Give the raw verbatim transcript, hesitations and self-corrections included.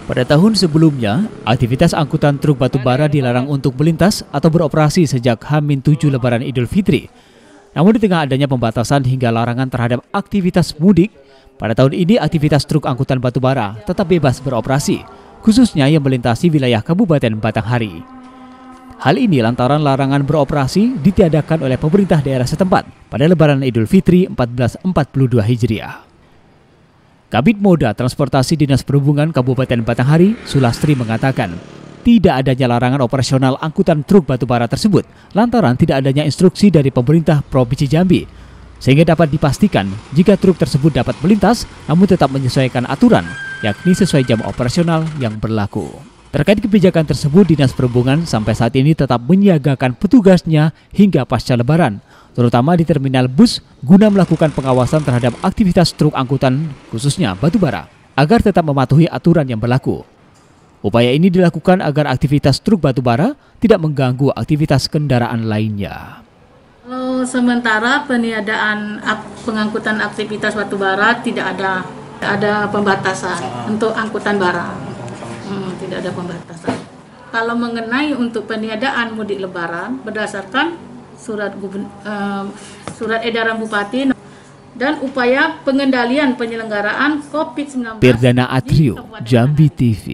Pada tahun sebelumnya, aktivitas angkutan truk batubara dilarang untuk melintas atau beroperasi sejak H tujuh Lebaran Idul Fitri. Namun di tengah adanya pembatasan hingga larangan terhadap aktivitas mudik, pada tahun ini aktivitas truk angkutan batubara tetap bebas beroperasi, khususnya yang melintasi wilayah Kabupaten Batanghari. Hal ini lantaran larangan beroperasi ditiadakan oleh pemerintah daerah setempat pada Lebaran Idul Fitri seribu empat ratus empat puluh dua Hijriah. Kabid Moda Transportasi Dinas Perhubungan Kabupaten Batanghari, Sulastri mengatakan, tidak adanya larangan operasional angkutan truk batubara tersebut lantaran tidak adanya instruksi dari pemerintah Provinsi Jambi, sehingga dapat dipastikan jika truk tersebut dapat melintas namun tetap menyesuaikan aturan, yakni sesuai jam operasional yang berlaku. Terkait kebijakan tersebut, Dinas Perhubungan sampai saat ini tetap menyiagakan petugasnya hingga pasca Lebaran, terutama di terminal bus guna melakukan pengawasan terhadap aktivitas truk angkutan khususnya batubara agar tetap mematuhi aturan yang berlaku. Upaya ini dilakukan agar aktivitas truk batubara tidak mengganggu aktivitas kendaraan lainnya. Kalau sementara peniadaan pengangkutan aktivitas batubara tidak ada ada pembatasan untuk angkutan barang. Hmm, tidak ada pembatasan. Kalau mengenai untuk peniadaan mudik Lebaran berdasarkan surat gubern, uh, surat edaran Bupati dan upaya pengendalian penyelenggaraan COVID sembilan belas. Pirdana Atrio, Jambi T V.